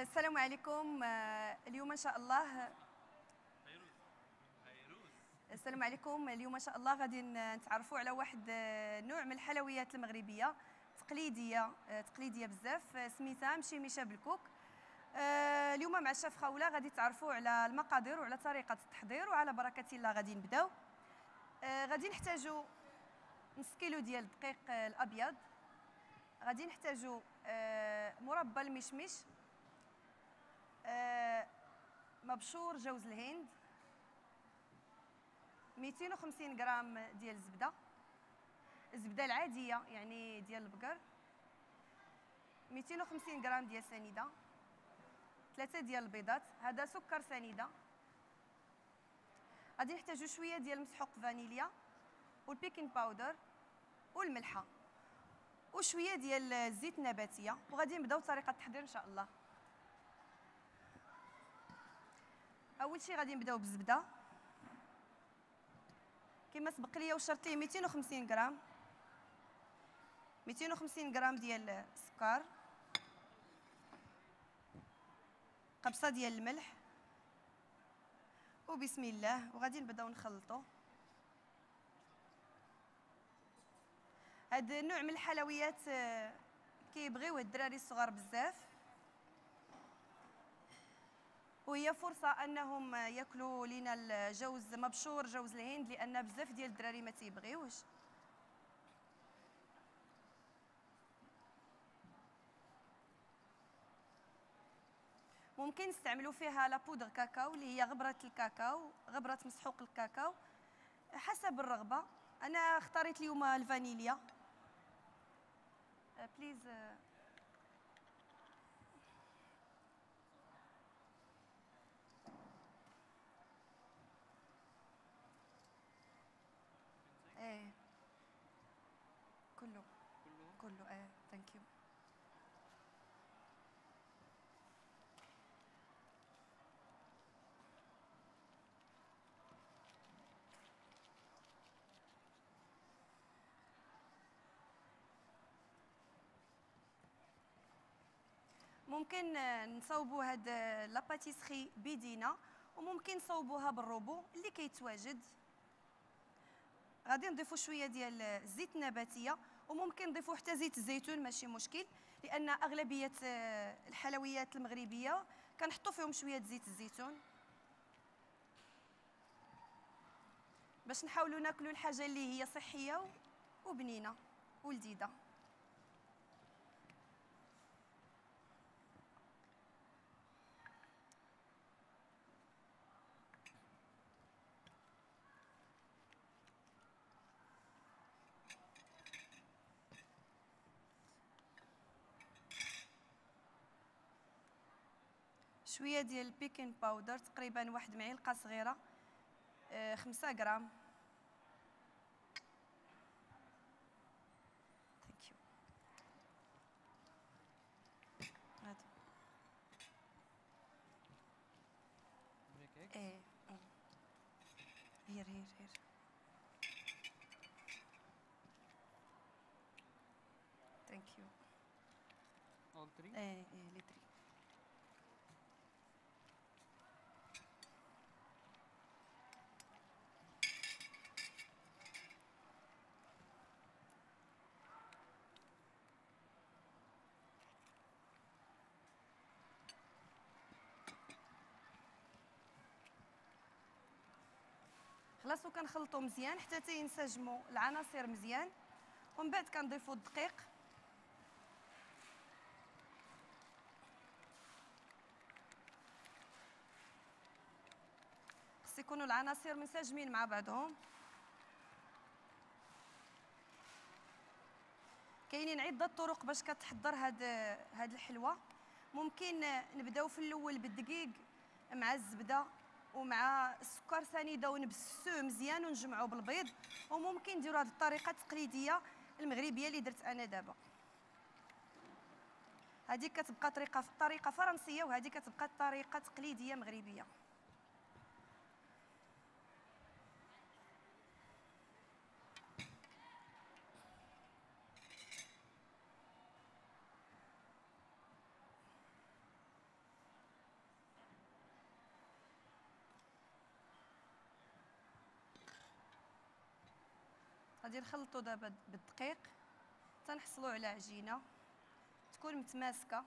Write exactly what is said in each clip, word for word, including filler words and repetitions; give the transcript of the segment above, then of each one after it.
السلام عليكم. اليوم ان شاء الله السلام عليكم. اليوم ان شاء الله غادي نتعرفوا على واحد نوع من الحلويات المغربيه تقليديه تقليديه بزاف، سميتها مشيمشه بالكوك. اليوم مع الشيف خوله غادي تعرفوا على المقادير وعلى طريقه التحضير، وعلى بركه الله غادي نبداو. غادي نحتاجوا نص كيلو ديال الدقيق الابيض، غادي نحتاجوا مربى المشمش، مبشور جوز الهند، مئتين وخمسين غرام ديال الزبده، الزبده العاديه يعني ديال البقر، مئتين وخمسين غرام ديال سنيده، ثلاثه ديال البيضات، هذا سكر سنيده. غادي نحتاجوا شويه ديال مسحوق فانيليا والبيكين باودر والملحه وشويه ديال الزيت النباتيه، وغادي نبداو طريقه التحضير ان شاء الله. اول شيء غادي نبداو بالزبده كما سبق ليا وشرت ليه مئتين وخمسين غرام، مئتين وخمسين غرام ديال السكر، قبصه ديال الملح، وبسم الله وغادي نبداو نخلطو. هذا النوع من الحلويات كيبغيوه الدراري الصغار بزاف، وهي فرصه انهم ياكلوا لينا الجوز مبشور جوز الهند، لان بزاف ديال الدراري ما تيبغيوش. ممكن نستعملوا فيها لا بودر كاكاو اللي هي غبره الكاكاو، غبره مسحوق الكاكاو حسب الرغبه. انا اختاريت اليوم الفانيليا. بليز ايه كله كله كله ايه ثانك يو. ممكن نصوبوا هاد لاباتيسري بيدينا، وممكن نصوبوها بالروبو اللي كيتواجد. غادي نضيفوا شويه ديال الزيت النباتيه، وممكن نضيفوا حتى زيت الزيتون ماشي مشكل، لان اغلبيه الحلويات المغربيه كنحطوا فيهم شويه زيت الزيتون باش نحاولوا ناكلوا الحاجه اللي هي صحيه وبنينه ولذيذه. شويه ديال البيكين باودر، تقريبا واحد معلقه صغيره، آه خمسة غرام. ثانك يو. هذا ايه هير هير هير ثانك يو. all three. ايه ايه لي تري. خلاص وكنخلطوا مزيان حتى تينسجموا العناصر مزيان، ومن بعد كنضيفوا الدقيق. خص يكونوا العناصر منسجمين مع بعضهم. كاينين عده طرق باش كتحضر هاد هاد الحلوه. ممكن نبداو في الاول بالدقيق مع الزبده ومع السكر سنيده ونبسوه مزيان ونجمعوه بالبيض، وممكن نديروا هذه الطريقه التقليديه المغربيه اللي درت انا دابا. هذه كتبقى طريقه طريقه فرنسيه، وهذه كتبقى طريقه تقليديه مغربيه. غادي نخلطوا دابا بالدقيق تنحصلوا على عجينه تكون متماسكه.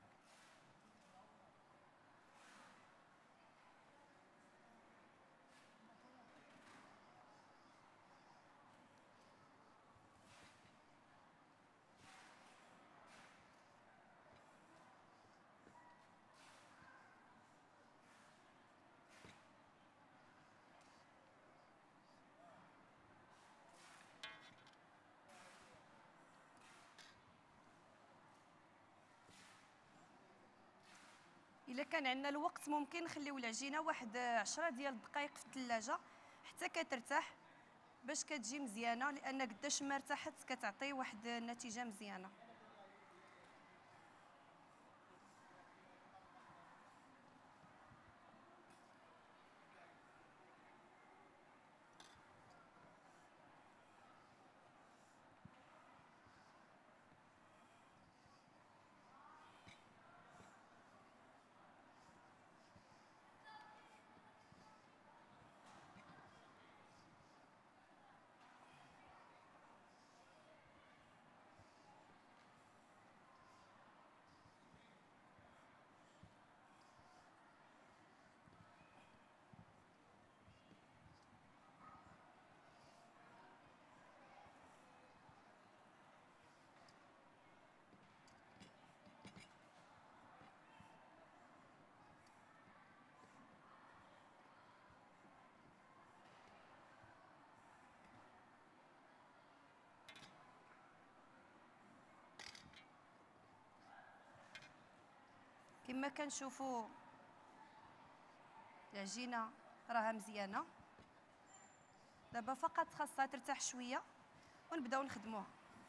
الا كان عندنا الوقت ممكن نخليو العجينه واحد عشرة ديال الدقائق في الثلاجه حتى كترتاح باش كتجي مزيانه، لان قداش ما ارتاحت كتعطي واحد النتيجه مزيانه. كما كنشوفوا العجينه راها مزيانه، دابا فقط خاصها ترتاح شويه ونبداو نخدموها.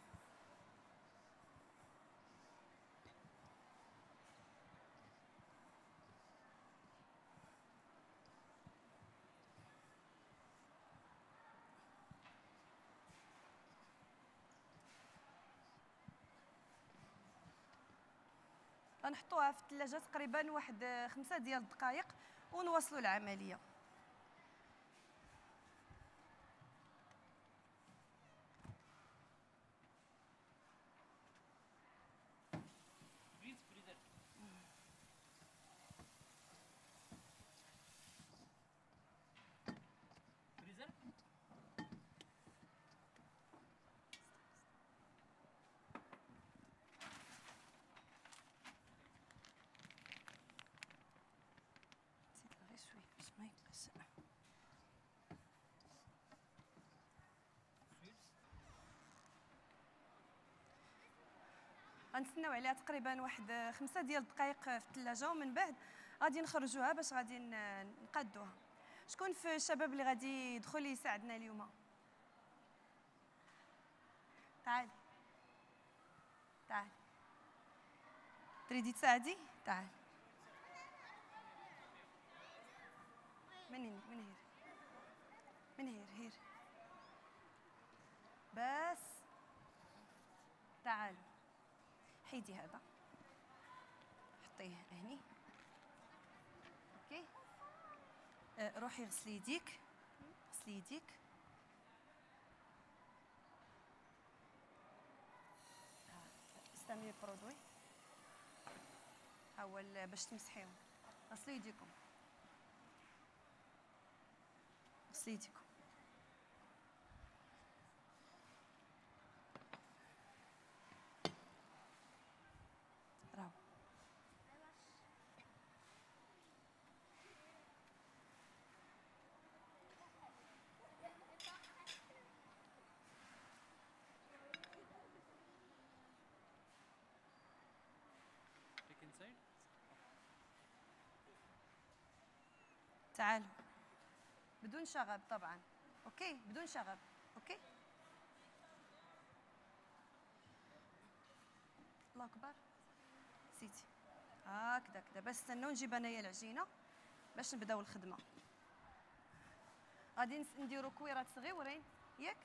غنحطوها في الثلاجه تقريبا واحد خمسة ديال الدقائق ونواصلوا العمليه. غنتسناو عليها تقريبا واحد خمسة ديال الدقائق في الثلاجه، ومن بعد غادي نخرجوها باش غادي نقادوها. شكون في الشباب اللي غادي يدخل يساعدنا اليوم؟ تعال تعال، تريدي تساعدي؟ تعال. من هنا من هنا من هير هير بس. تعالوا حيدي هذا حطيه هني. اوكي أه روحي غسلي يديك غسلي يديك. استعملي البرودوي اول باش تمسحيهم. غسلي يديكم غسلي يديكم. راهو تعالوا بدون شغب طبعا. اوكي بدون شغب. اوكي الله اكبر. سيتي هكذا كذا بس. استناو نجيب انايا العجينه باش نبداو الخدمه. غادي نديرو كويرات صغيورين ياك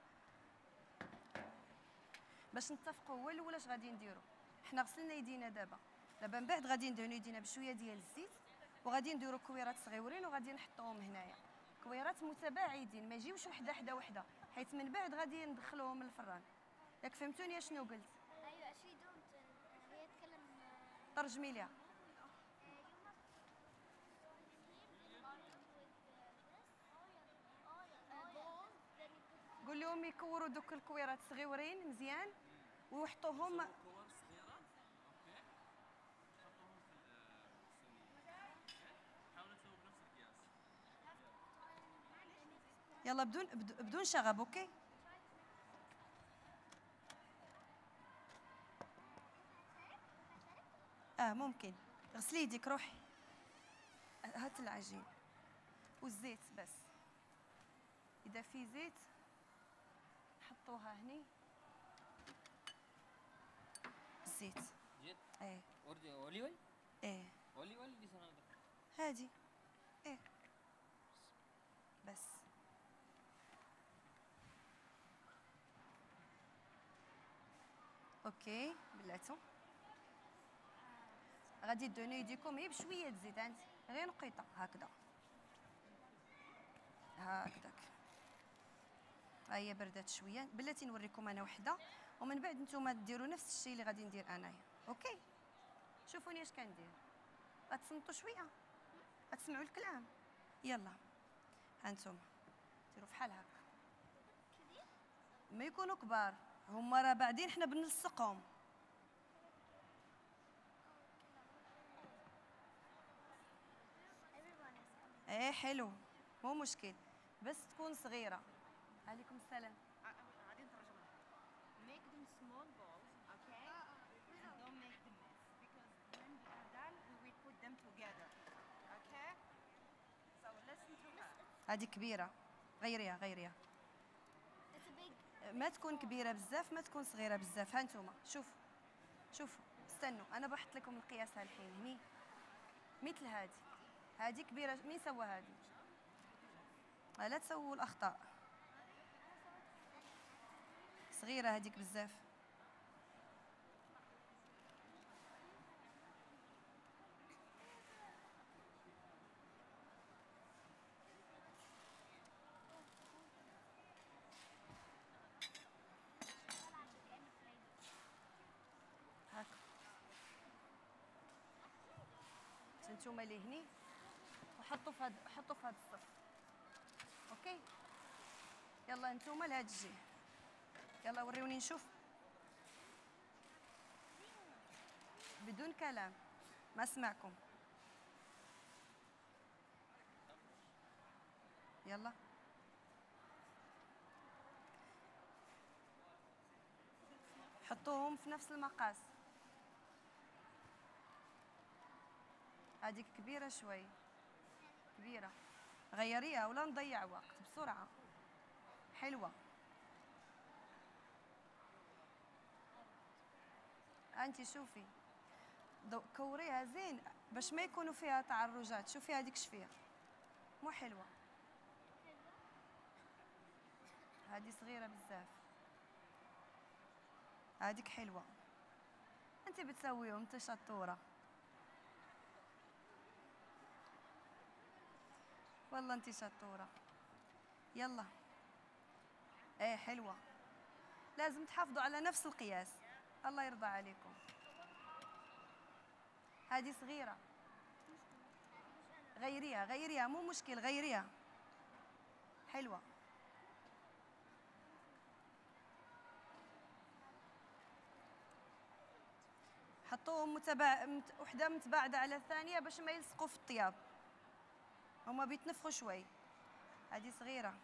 باش نتفقوا. هو الاول اش غادي نديرو؟ حنا غسلنا يدينا دابا دابا من بعد غادي ندهنو يدينا بشويه ديال الزيت وغادي نديرو كويرات صغيورين وغادي نحطوهم هنايا. كويرات متباعدين ما يجيوش وحده حدا وحده، حيت من بعد غادي ندخلوهم للفران. ياك فهمتوني شنو قلت؟ ايوه اشي دونت هي تكلم ترجمي ليها. قول لهم يكوروا دوك الكويرات صغيورين مزيان ويحطوهم. كور صغيرات. اوكي. حطوهم في الصينيه. حاولوا تسووا بنفس القياس. يلا بدون بدون شغب. اوكي. اه ممكن. غسلي يديك روحي. هات العجين والزيت بس. اذا في زيت حطوها هني. الزيت. جيت. ايه وردي اولي وي. ايه اولي وي اللي سناده. هادي. ايه بس. اوكي بلاتو. غادي تدهنوا يديكم غير بشويه زيت انت غير نقيطه هكذا هكذاك. ها هي بردات شويه. بلاتي نوريكم انا وحده ومن بعد نتوما ديروا نفس الشيء اللي غادي ندير انايا. اوكي شوفوني اش كندير. غتصنتوا شويه غتسمعوا الكلام. يلا ها نتوما ديروا فحال هكا. ما يكونوا كبار هما راه بعدين حنا بنلصقهم. ايه حلو مو مشكل بس تكون صغيره. عليكم السلام. غادي نترجمها. Make them small balls, okay? And don't make them mess because when we are done we will put them together. Okay? So listen to her. هذه كبيره غيريها غيريها. ما تكون كبيره بزاف ما تكون صغيره بزاف. ها نتوما شوفوا شوفوا استنوا انا بحط لكم القياسها الحين هني. مثل هذه هذه كبيره. مين سوى هذه؟ لا تسووا الاخطاء. صغيره هذيك بزاف. هاك نتوما اللي هني وحطوا في هاد حطوا في هاد الصف. اوكي يلا نتوما لهاد الجهه. يلا وريوني نشوف بدون كلام ما اسمعكم. يلا حطوهم في نفس المقاس. هذيك كبيره شوي كبيره. غيريها ولا نضيع وقت بسرعه. حلوه. انت شوفي كوريها زين باش ما يكونوا فيها تعرجات. شوفي هذيك شفيها مو حلوه. هذه صغيره بزاف. هذيك حلوه. انت بتسويهم انت شطوره والله انت شطوره. يلا ايه حلوه. لازم تحافظوا على نفس القياس. الله يرضى عليكم. هذه صغيره غيريها غيريها مو مشكل غيريها. حلوه. حطوهم متبع مت... وحده متباعده على الثانيه باش ما يلصقوا في الطياب. هما بيتنفخوا شوي. هذه صغيره.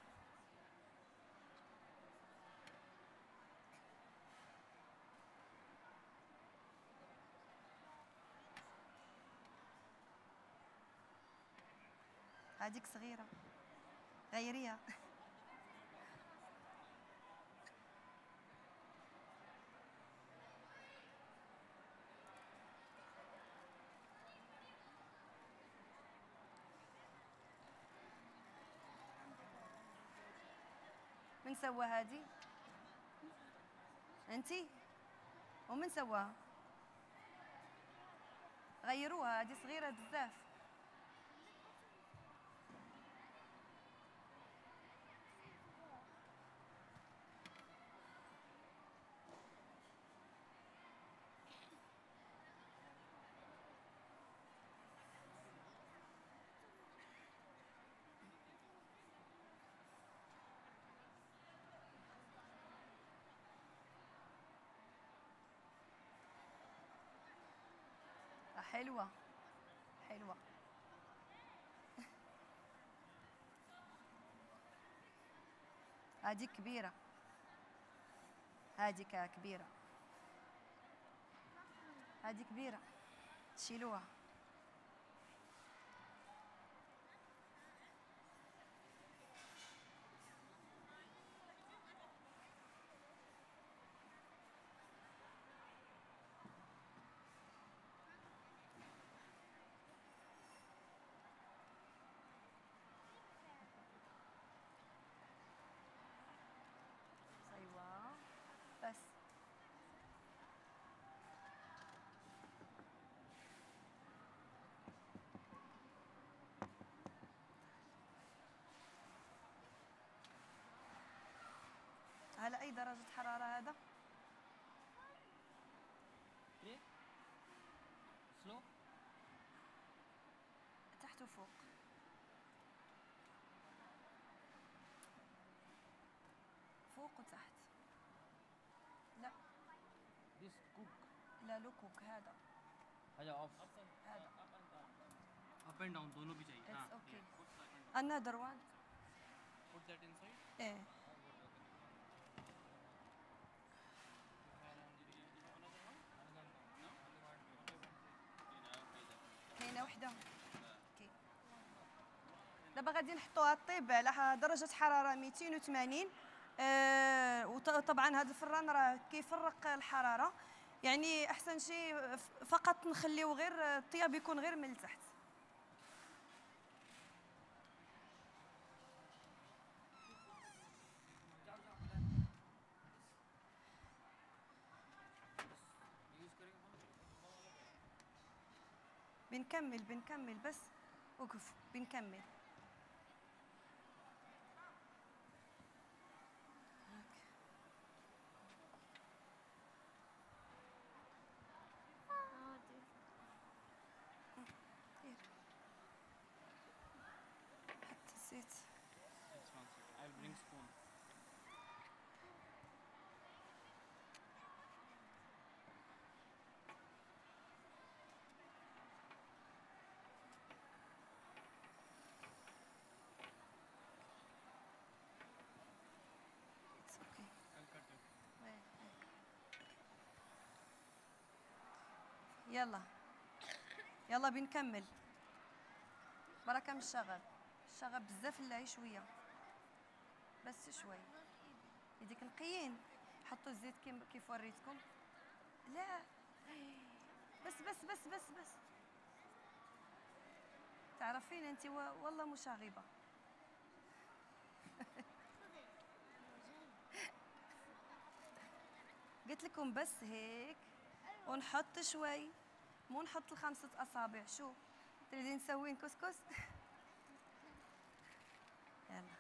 هذيك صغيره غيريها. من سوى هذه؟ انتي؟ ومن سواها؟ غيروها هذه صغيره بزاف. حلوة حلوة. هذه كبيرة، هذه كبيرة، هذه كبيرة، شيلوها. ايوه بس. على اي درجة حرارة هذا؟ ليه؟ سلو؟ تحت وفوق. فوق وتحت. لا This cook. لا لوكوك هذا. هذا اوف. هذا. Up and down दोनों भी चाहिए. It's हाँ. okay. yeah. Put that and Another one. put that inside. ايه. كاينه وحده. اوكي. دابا غادي نحطوها طيب على درجه حراره مئتين وثمانين. آه وطبعا هذا الفران راه كيفرق الحراره، يعني احسن شيء فقط نخليو غير الطياب يكون غير من التحت. بنكمل بنكمل بس وقف بنكمل. حط الزيت. It's one second. I'll bring spoon. It's okay. I'll cut it. وين- وين. يلا يلا بنكمل. بركة من الشغب، الشغب بزاف نلاعي شوية بس شوي. يديك نقيين حطوا الزيت كيم كيف وريتكم. لا بس بس بس بس بس. تعرفين انت والله مشاغبة. قلت لكم بس هيك ونحط شوي، مو نحط الخمسة أصابع. شو تريدين نسوين كسكس؟ يلا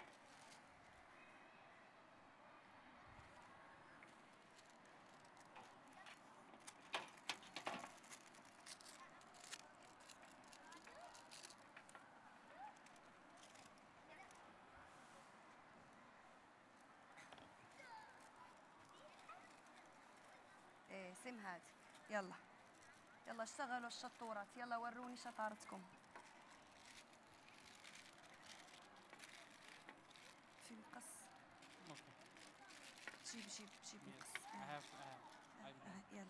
ايه سم هاد. يلا يلا اشتغلوا الشطورات، يلا وروني شطارتكم. في مقص. Okay. جيب جيب جيب Yes. مقص. I آه. have. I have. I will. آه. يلا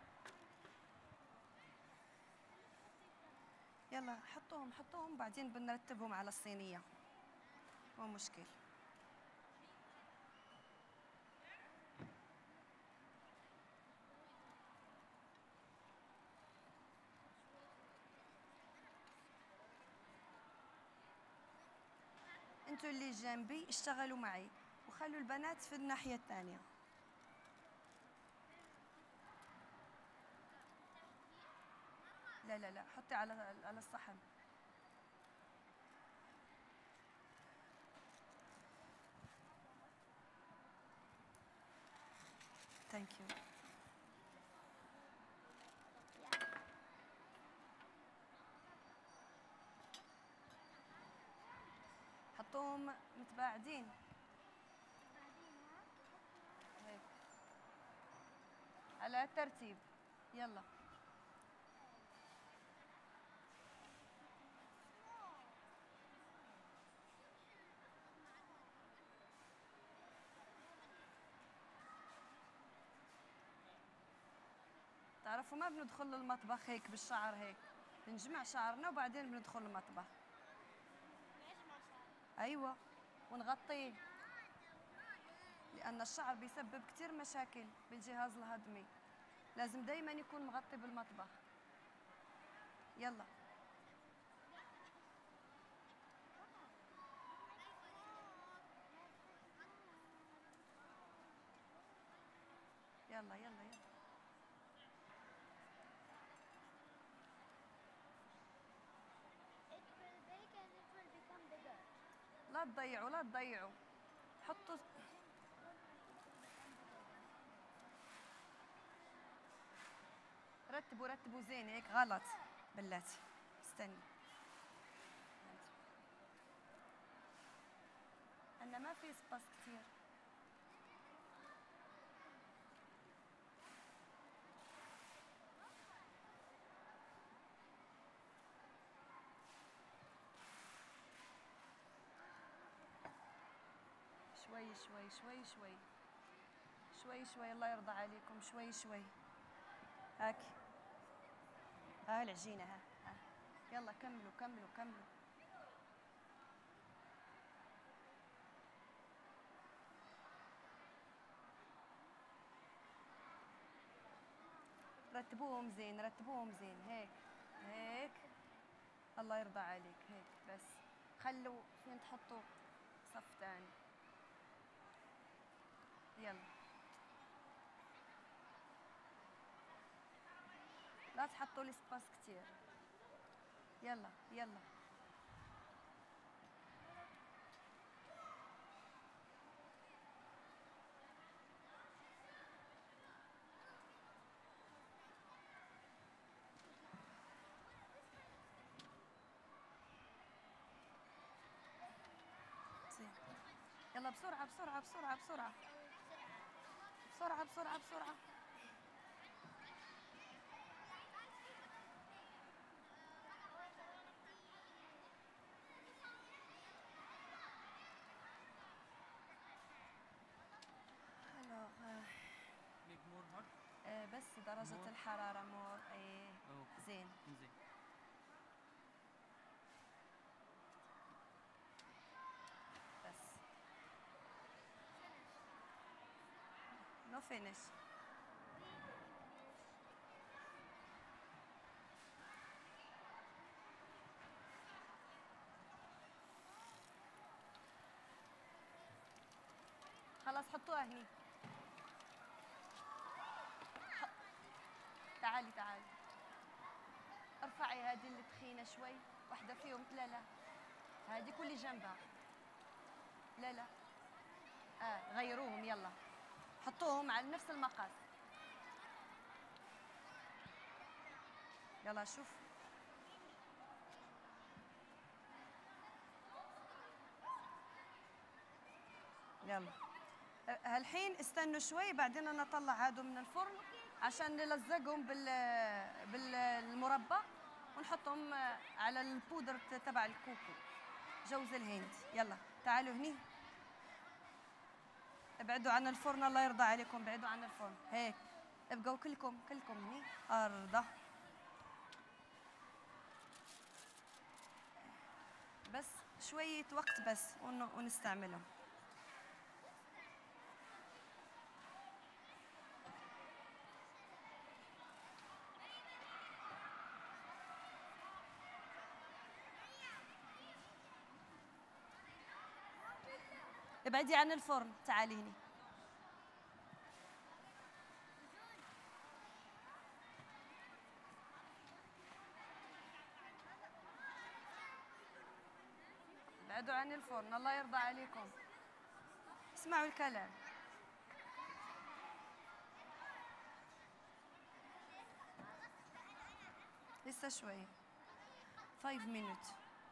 يلا حطوهم حطوهم بعدين بنرتبهم على الصينية، مو مشكل. انتوا اللي جنبي اشتغلوا معي وخلوا البنات في الناحية الثانية. لا لا لا حطي على على الصحن. ثانك يو. حطوهم متباعدين هيك على الترتيب. يلا تعرفوا ما بندخل للمطبخ هيك بالشعر هيك، بنجمع شعرنا وبعدين بندخل المطبخ. نجمع شعر. ايوه، ونغطيه لان الشعر بيسبب كثير مشاكل بالجهاز الهضمي، لازم دايما يكون مغطي بالمطبخ. يلا يلا يلا يلا. It will bake and it will become bigger. لا تضيعوا لا تضيعوا، حطوا رتبوا رتبوا زين هيك غلط بلاتي. استني أنا ما في سباس كتير. شوي شوي شوي شوي شوي شوي الله يرضى عليكم، شوي شوي هاك. ها العجينة ها, ها. يلا كملوا كملوا كملوا. رتبوهم زين رتبوهم زين هيك هيك. الله يرضى عليك هيك بس. خلوا فين تحطوا صف ثاني. يلا لا تحطوا لي سباس كتير. يلا يلا زين. يلا بسرعة بسرعة بسرعة بسرعة بسرعة بسرعة بسرعة. Alors, euh, Make more hot. آه، بس درجة مور. الحرارة مور. ايه اوكي. زين. زين. بس نو فينيش. خلاص حطوها هني. ح- تعالي تعالي ارفعي هذه اللي تخينة شوي، واحدة فيهم. لا لا هذه كلي جنبها. لا لا اه غيروهم. يلا حطوهم على نفس المقاس. يلا شوف. يلا أه، هالحين استنوا شوي بعدين انا اطلع هادو من الفرن عشان نلزقهم بال بالمربى ونحطهم آه، على البودر تبع الكوكو جوز الهند. يلا تعالوا هني. ابعدوا عن الفرن الله يرضى عليكم، ابعدوا عن الفرن هيك. ابقوا كلكم كلكم هني ارضى. بس شوية وقت بس ون- ونستعملهم. ابعدي عن الفرن تعالي هني. ابعدوا عن الفرن الله يرضى عليكم. اسمعوا الكلام. لسه شوي. five minutes.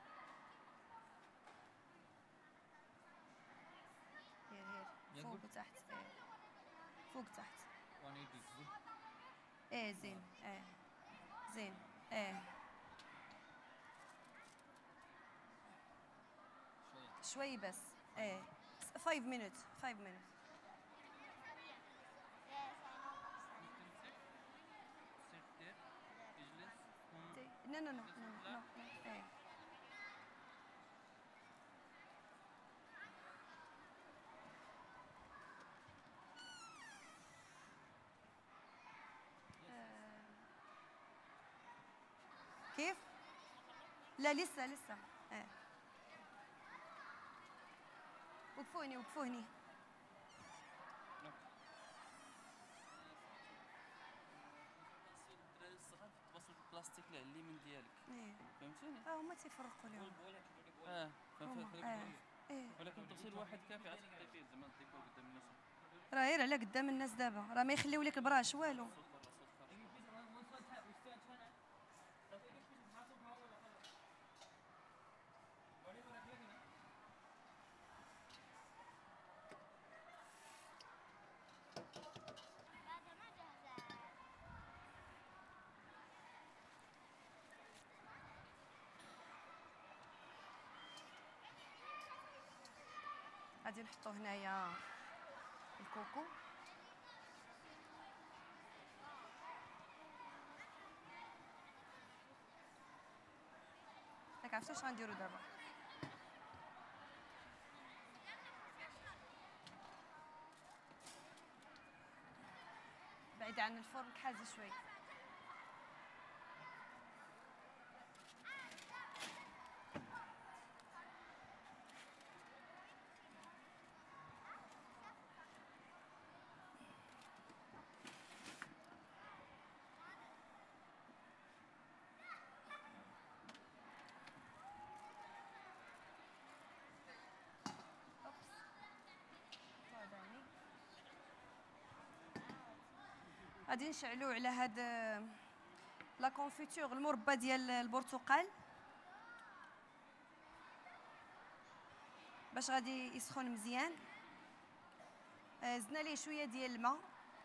هير هير Yeah, فوق good. وتحت. ايه فوق تحت. one eighty. Good. ايه زين ايه زين ايه شوية. شوي بس. ايه five minutes five minutes. Yes, I know. You can sit. Sit. نو نو نو نو نو ايه كيف؟ لا لسه لسه ايه وقفوني وقفوني الدراري الصغار تواصل بالبلاستيك اللي على اليمين ديالك ايه فهمتيني؟ اه هما تيفرقوا لهم اه هما فهمت اه ايه ولكن تغسيل واحد كافي عاد تحطي فيه زعما ديكور قدام الناس راه غير على قدام الناس دابا راه ما يخليو لك البراش والو بعد ما جهزت. غادي نحطو هنايا الكوكو ياك عرفتوا اش غنديرو دابا بعيد عن الفرن كحازه شوي غادي نشعلو على هاد لا كونفيتور المربى ديال البرتقال باش غادي يسخن مزيان آه، زدنا ليه شويه ديال الماء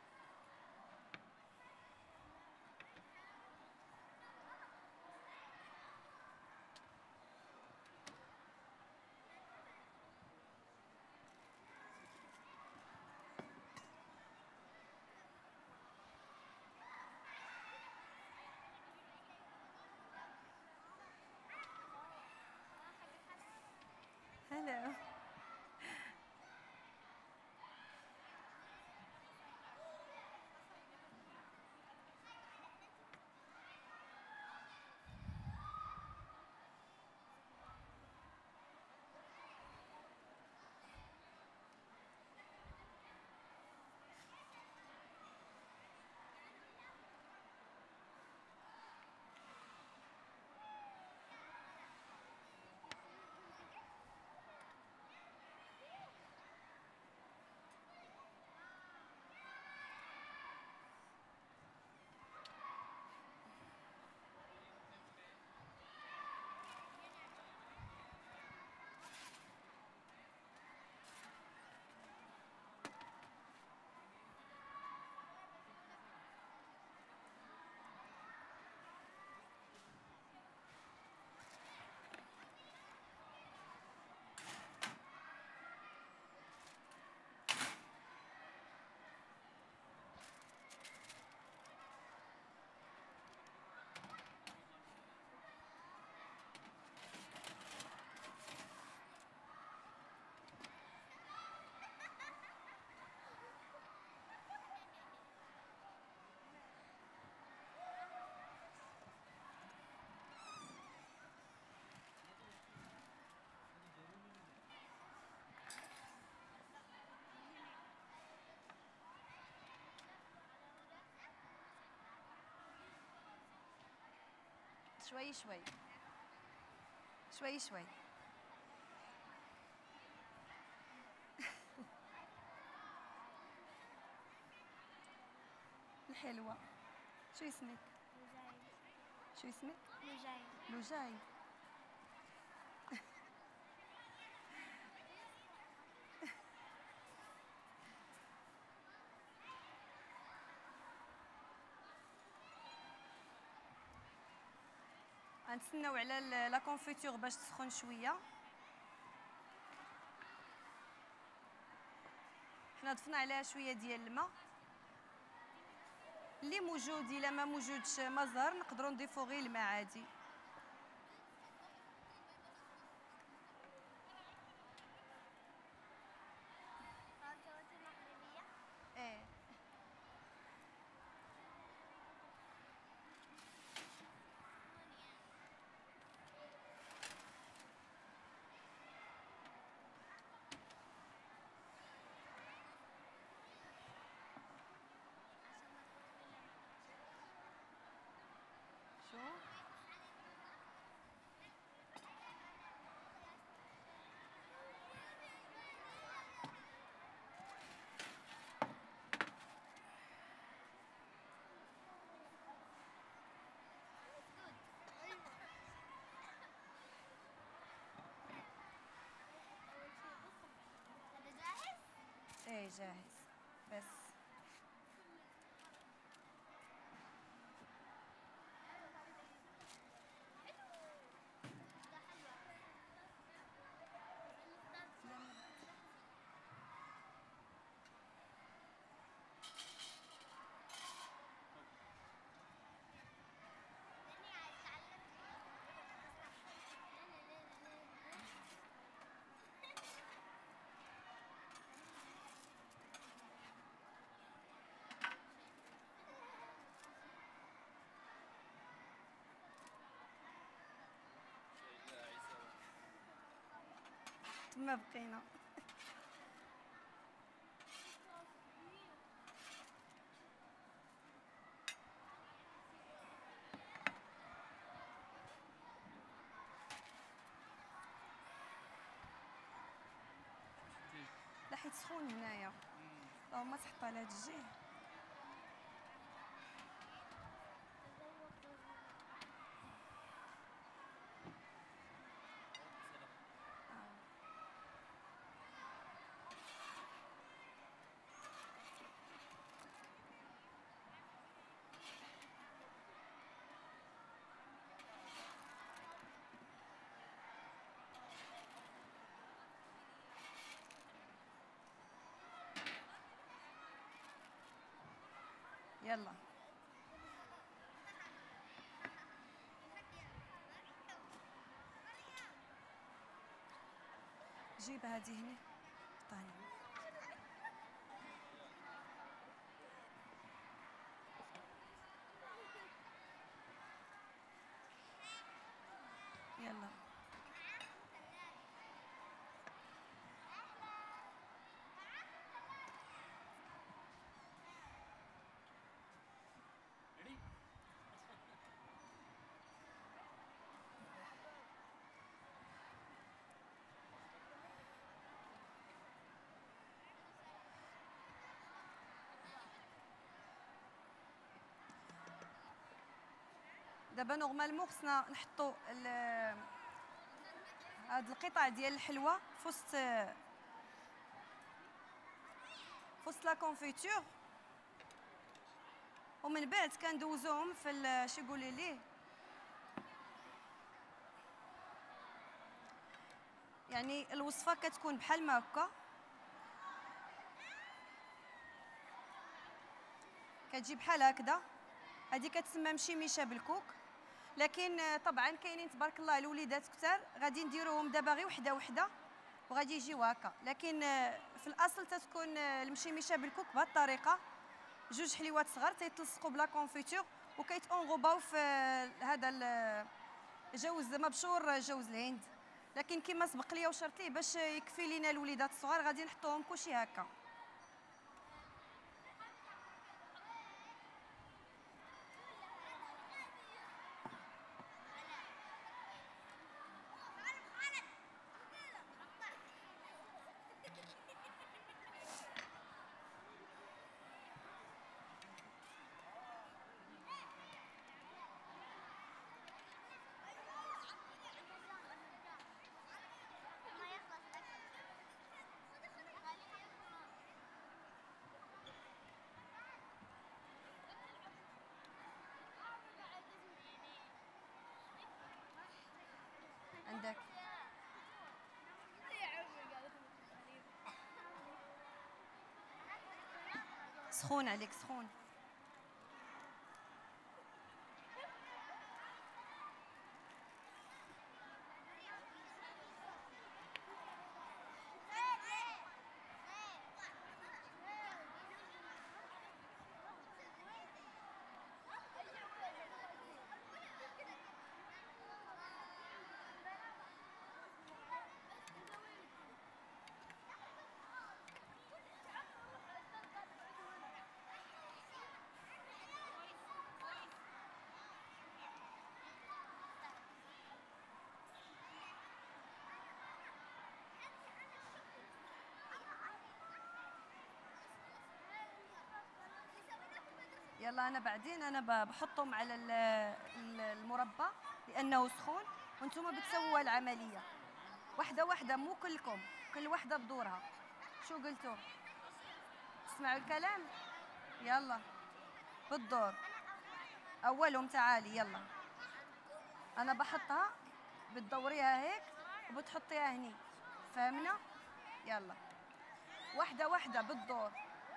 هلا شوي شوي شوي شوي الحلوة شو اسمك؟ لوجاي. شو اسمك؟ لوجاي. لوجاي غنتسناو على ال- لا كونفيتور باش تسخن شويه حنا ضفنا عليها شويه ديال الماء اللي موجود الا ما موجودش مزهر نقدروا نضيفوا غير الماء عادي اوكي جاهز بس. تما بقينا. لا حيت سخون هنايا، اللهم تحط على هاد الجهه. يلا جيب هذه هنا طاني. يلا دابا نورمالمون خصنا نحطوا هاد القطع ديال الحلوى في وسط في وسط لا كونفيتور، ومن بعد كندوزوهم في شي يقولي ليه يعني الوصفه كتكون بحال ما هكا. كتجي بحال هكذا، هذه كتسمى مشيمشه بالكوك. لكن طبعا كاينين تبارك الله الوليدات كثار غادي نديروهم دابا غير وحده وحده وغادي يجيو هكا. لكن في الاصل تتكون المشيمشه بالكوك بهذه الطريقه، جوج حليوات صغار تيتلصقوا بلا كونفيتور وكيتونغوباو في هذا الجوز مبشور جوز الهند. لكن كما سبق لي وشرت ليه باش يكفي لينا الوليدات الصغار غادي نحطوهم كلشي هكا. عندك سخون عليك سخون. يلا انا بعدين انا بحطهم على المربى لانه سخون، وانتم بتسووا العمليه واحده واحده مو كلكم، كل واحده بدورها. شو قلتوا؟ تسمعوا الكلام؟ يلا بالدور. اولهم تعالي يلا. انا بحطها بتدوريها هيك وبتحطيها هني، فهمنا؟ يلا واحده واحده بالدور.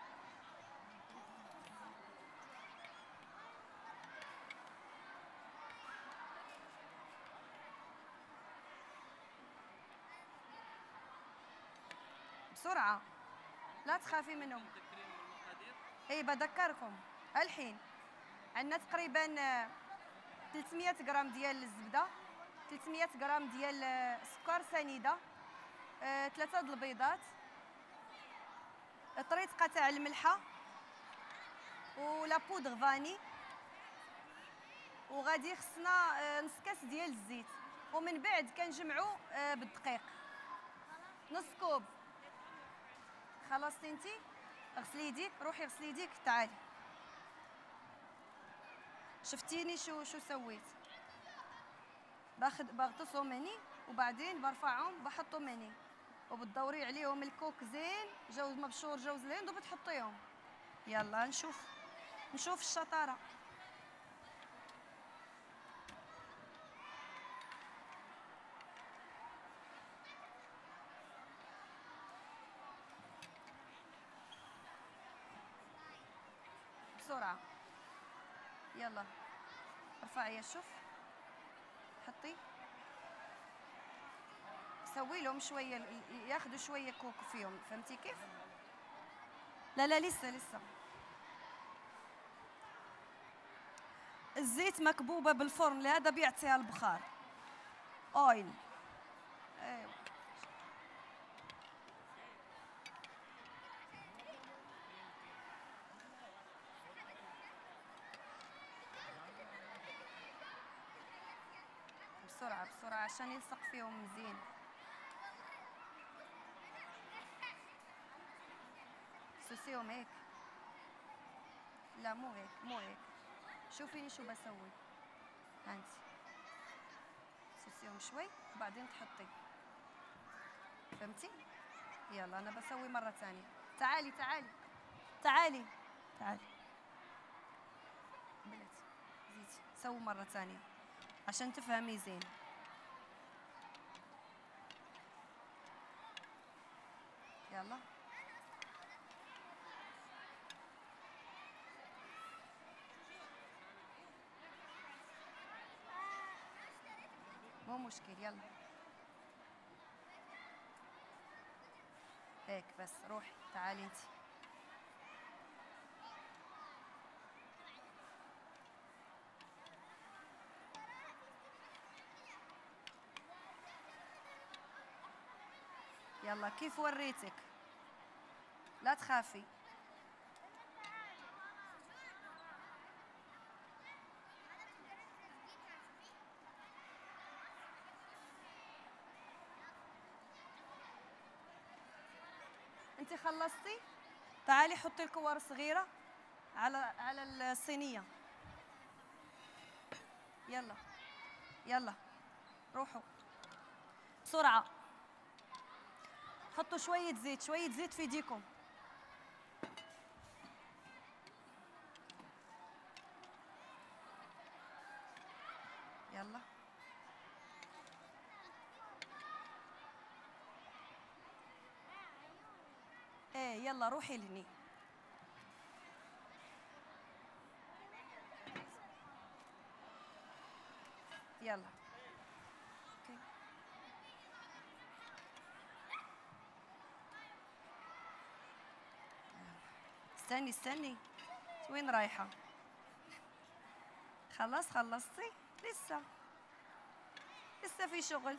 بسرعه لا تخافي منهم. تذكرين المقادير؟ اي بذكركم الحين. عندنا تقريبا آه، ثلاثمية غرام ديال الزبده، ثلاثمية غرام ديال آه، سكر سنيده، آه، ثلاثه د البيضات، طريقه تاع الملحه ولا بودغ فاني، وغادي خصنا آه، نص كاس ديال الزيت، ومن بعد كنجمعوا آه، بالدقيق نص كوب. خلاص انتي اغسلي يديك، روحي اغسلي يديك. تعالي شفتيني شو شو سويت؟ باخذ بغطسهم هني وبعدين برفعهم بحطهم هني وبتدوري عليهم الكوك زين، جوز مبشور جوز الهند وبتحطيهم. يلا نشوف نشوف الشطاره. بسرعه يلا ارفعي شوف، حطي سوي لهم شويه ياخذوا شويه كوك فيهم، فهمتي كيف؟ لا لا لسه لسه. الزيت مكبوبه بالفرن لهذا بيعطيها البخار. اويل. ايوه بسرعه بسرعه عشان يلصق فيهم مزيان. سوسيهم هيك. لا مو هيك مو هيك. شوفيني شو بسوي. هانتي سوسيهم شوي وبعدين تحطي، فهمتي؟ يلا انا بسوي مره ثانيه. تعالي تعالي تعالي تعالي بلاتي زيدي سوي مره ثانيه عشان تفهمي زين. يلا مو مشكل. يلا هيك بس. روحي تعالي انتي. يلا كيف وريتك؟ لا تخافي. انت خلصتي؟ تعالي حطي الكور صغيرة على على الصينية. يلا يلا روحوا بسرعة. حطوا شوية زيت شوية زيت في ايديكم. يلا ايه يلا روحي لهني. يلا اوكي. استني استني وين رايحة؟ خلاص خلصتي؟ لسه لسه في شغل.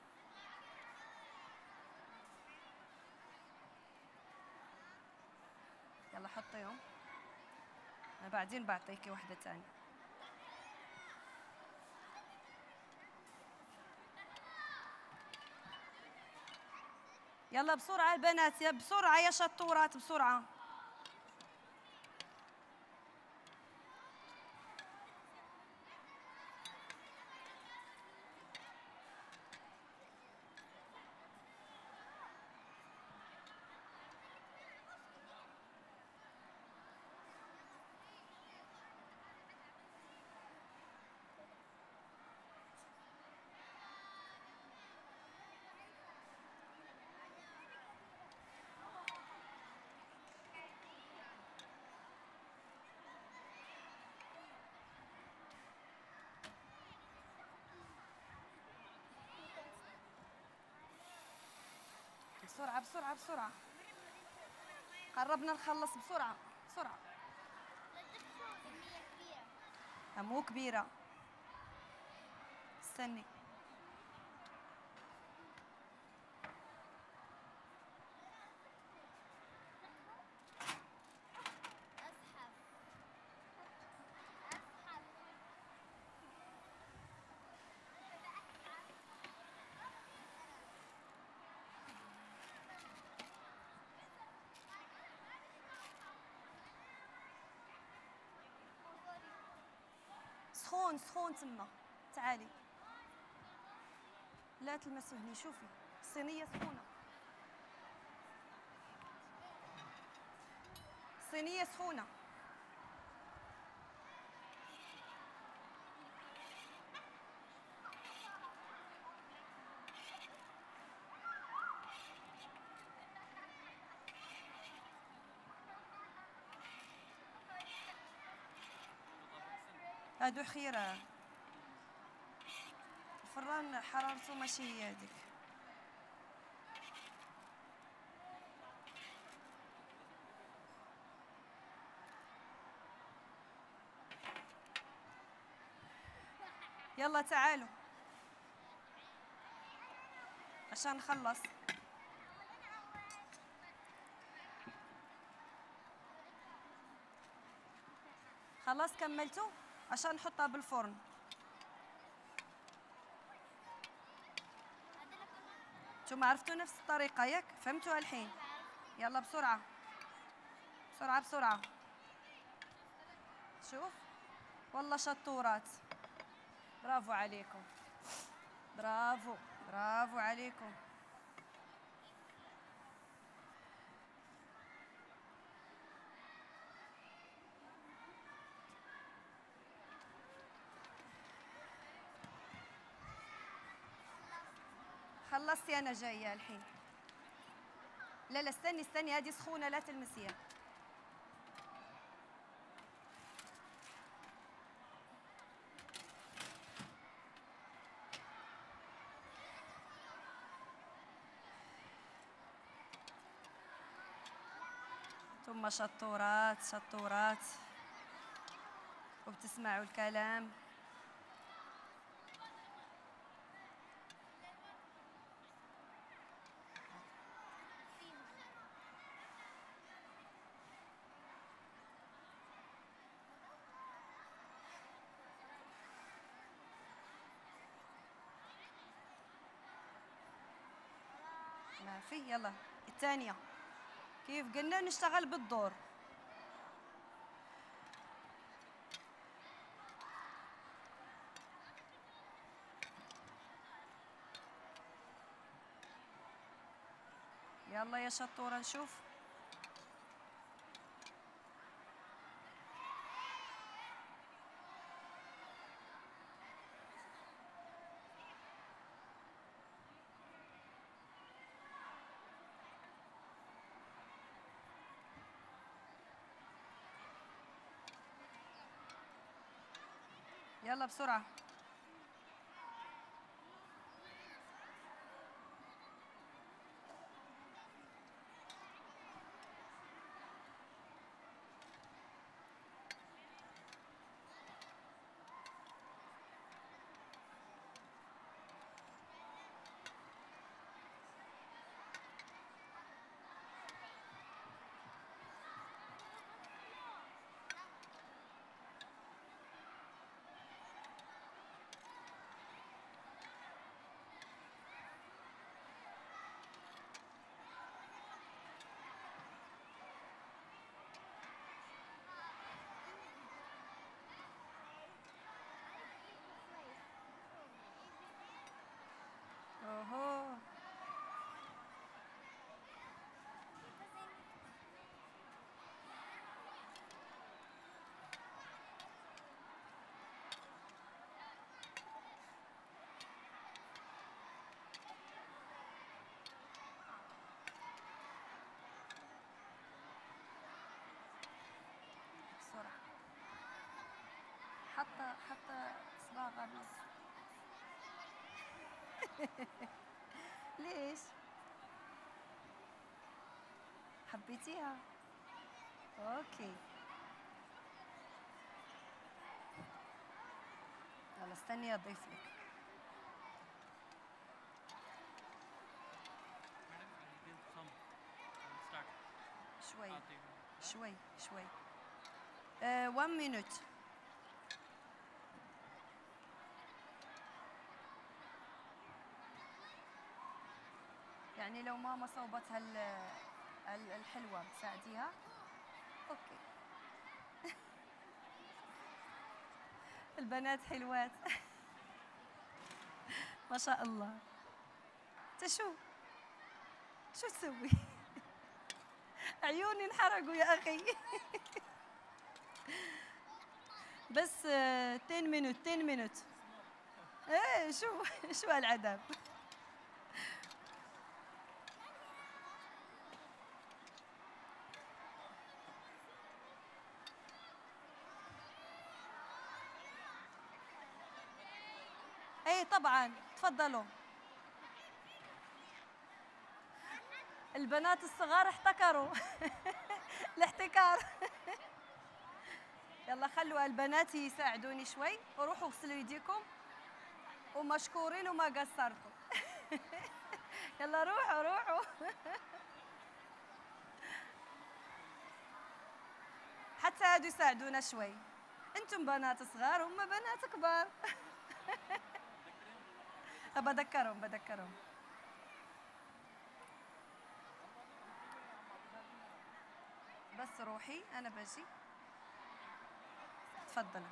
يلا حطيهم. أنا بعدين بعطيكي واحدة تانية. يلا بسرعة البنات، يا بسرعة يا شطورات بسرعة. بسرعة بسرعة بسرعة. قربنا نخلص بسرعة بسرعة. لا تخافوا كمية كبيرة. لا مو كبيرة. استني. أزحف أزحف. سخون سخون تما. تعالي. لا تلمسوا هني. شوفي الصينية سخونة. الصينية سخونة. هادو خيرة. الفران حرارته ماشي هي هذيك. يلا تعالوا عشان نخلص. خلاص كملتوا عشان نحطها بالفرن. انتم عرفتوا نفس الطريقة ياك؟ فهمتوها الحين؟ يلا بسرعة بسرعة بسرعة. شوف والله شطورات. برافو عليكم. برافو برافو عليكم. خلصتي انا جايه الحين. لا لا استني استني هذه سخونه لا تلمسيها. ثم شطورات شطورات وبتسمعوا الكلام. ما في. يلا الثانية. كيف قلنا نشتغل بالدور. يلا يا شطورة نشوف. يلا بسرعة. اوهو. بسرعة. حط حط صباغة بس. ليش؟ حبيتيها؟ اوكي. يلا استني اضيف لك. شوي شوي شوي. واحد مينوت. يعني لو ماما صوبت هال هال- الحلوة بتساعديها؟ اوكي. البنات حلوات. ما شاء الله. انت شو شو تسوي؟ عيوني انحرقوا يا اخي. بس عشرة مينوت عشرة مينوت. ايه شو شو هالعذاب. ايه طبعا تفضلوا. البنات الصغار احتكروا. الاحتكار. يلا خلوا البنات يساعدوني شوي وروحوا اغسلوا يديكم ومشكورين وما قصرتوا. يلا روحوا روحوا. حتى هادو يساعدونا شوي. انتم بنات صغار هم بنات كبار. بذكرهم بذكرهم. بس روحي انا بجي. تفضلي.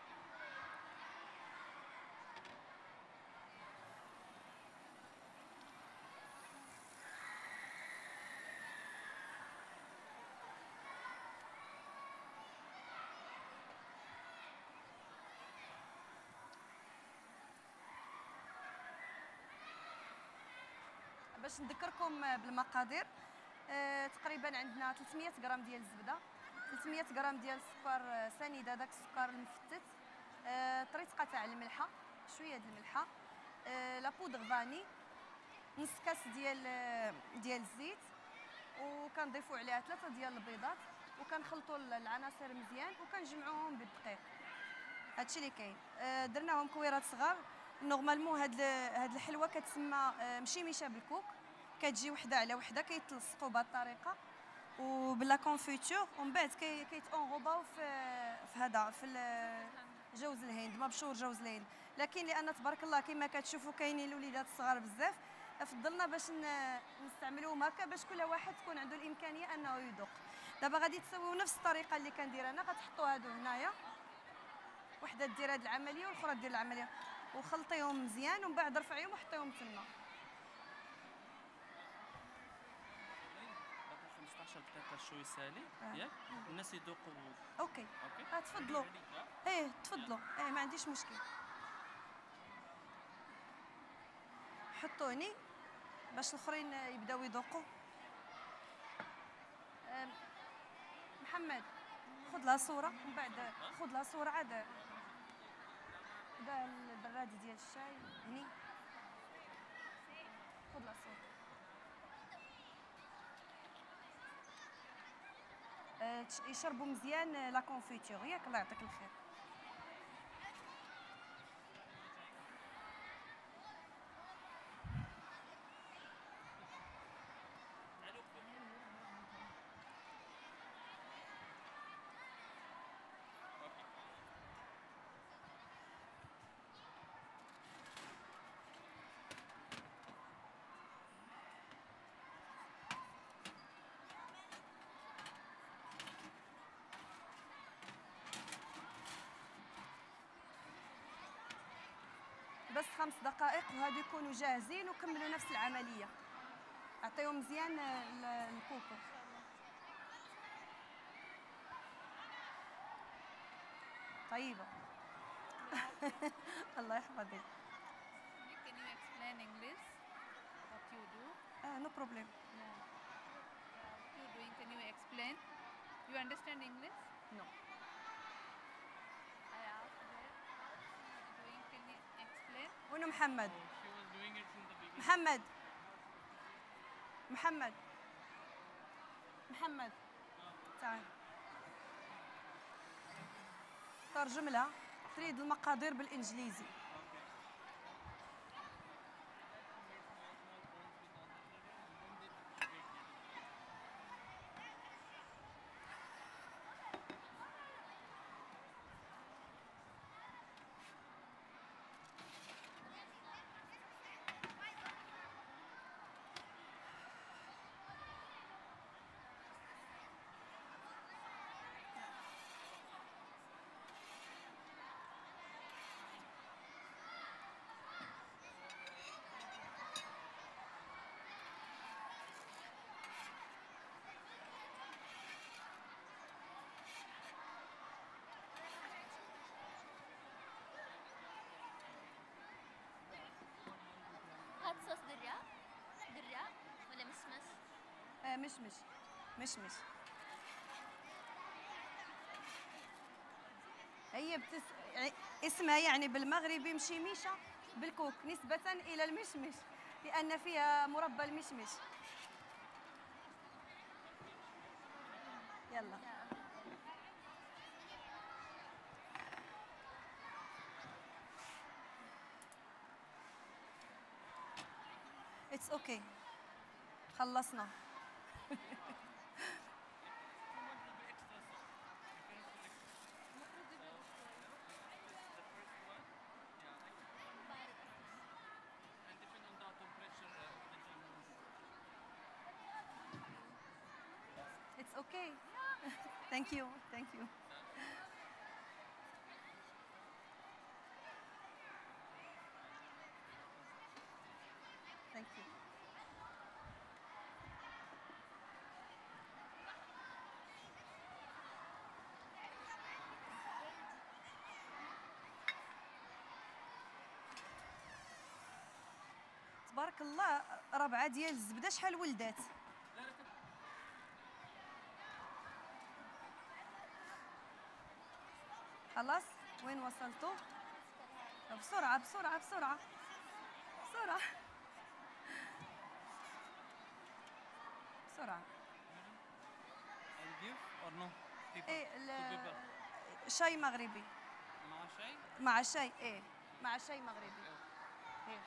باش نذكركم بالمقادير، آه، تقريبا عندنا ثلاثمية غرام ديال الزبده، ثلاثمية غرام ديال السكر آه، سنيده، داك السكر المفتت، آه، طريقه تاع الملحه، شويه ديال الملحه، آه، لا بودغ فاني، نص كاس ديال آه، ديال الزيت، وكنضيفوا عليها ثلاثه ديال البيضات، وكنخلطوا العناصر مزيان وكنجمعوهم بالدقيق. هادشي اللي كاين. آه، درناهم كويرات صغار. نورمالمون هاد هاد الحلوه كتسمى آه، مشيمشه بالكوك، كتجي وحده على وحده كيتلصقوا بهذه الطريقه وبلا كونفيتور، ومن بعد كي كيتونغوباو في في هذا في ال- جوز الهند، مبشور جوز الهند. لكن لان تبارك الله كما كتشوفوا كاينين الوليدات الصغار بزاف، فضلنا باش ن- نستعملوهم هكا باش كل واحد تكون عنده الامكانيه انه يذوق. دابا غادي تسويو نفس الطريقه اللي كندير انا، غتحطوا هادو هنايا، وحده دير هاد العمليه والاخرى دير العمليه، وخلطيهم مزيان ومن بعد رفعيهم وحطيهم تما. باقي خمسطاش دقيقة شوي سالي آه. ياك الناس يذوقوا. اوكي. اوكي اه تفضلوا. ايه تفضلوا، ايه ما عنديش مشكل. حطوني باش الاخرين يبداو يذوقوا. آم، محمد خذ لها صوره ومن بعد خذ لها صوره عاد. دا البراد ديال الشاي هني، خذ لها صوره. آه، تش- يشربوا مزيان آه، لا كونفيتور ياك. الله يعطيك الخير. بس خمس دقائق وهادو يكونوا جاهزين، وكملوا نفس العمليه. اعطيهم مزيان آه، ال- الكوكو. طيبه. الله يحفظك. Can you explain English? What you do? اه نو بروبليم. Yeah. What you doing? Can you explain? You understand English? نو. I asked her how she doing. Can you explain? وينو محمد؟ She was doing it in the beginning. محمد محمد محمد تعال ترجم لها، تريد المقادير بالانجليزي. هاد صوص درة درة ولا مسمس؟ آه مشمش مشمش. هي بتس... ع- اسمها يعني بالمغربي مشيميشة بالكوك نسبة إلى المشمش لأن فيها مربى المشمش. يلا اتس اوكي خلصنا. And depend on the temperature of the It's okay. Thank you. Thank you. Thank you. تبارك الله ربعة ديال الزبدة شحال ولدات؟ خلاص وين وصلتوا؟ بسرعة بسرعة بسرعة بسرعة بسرعة. I'll give or no? People. ايه Two ال- people. شاي مغربي مع شاي؟ مع شاي ايه مع شاي مغربي. إيه.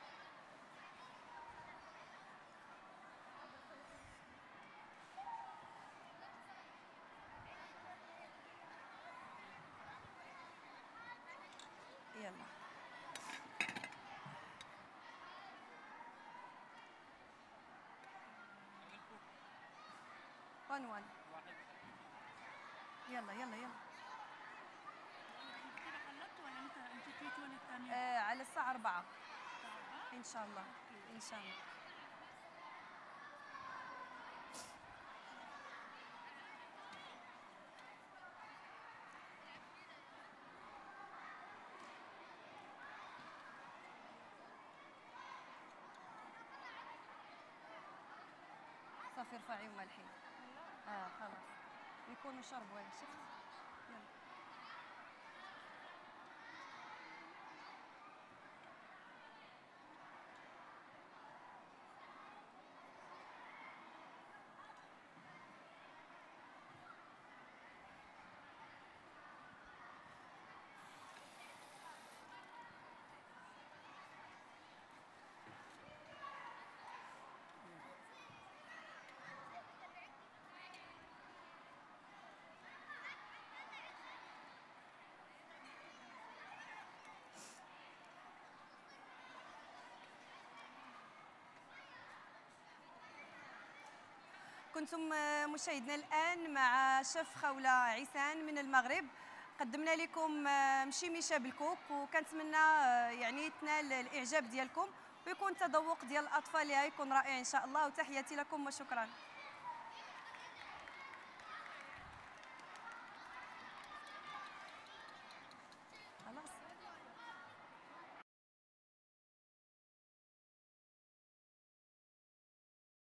يلا وان وان واحد. يلا يلا يلا. انت كده خلصت ولا انت انت في ولا الثانية؟ آه على الساعة أربعة إن شاء الله إن شاء الله. صافي ارفعي وملحي. اه خلاص يكونوا شربوا يا شفت. يلا كنتم آه، مشاهدينا الآن مع شيف خولة عيسان من المغرب. قدمنا لكم آه، مشيميشة بالكوك وكنتمنى آه، يعني تنال الإعجاب ديالكم ويكون التذوق ديال الأطفال لها يكون رائع إن شاء الله. وتحياتي لكم وشكرا.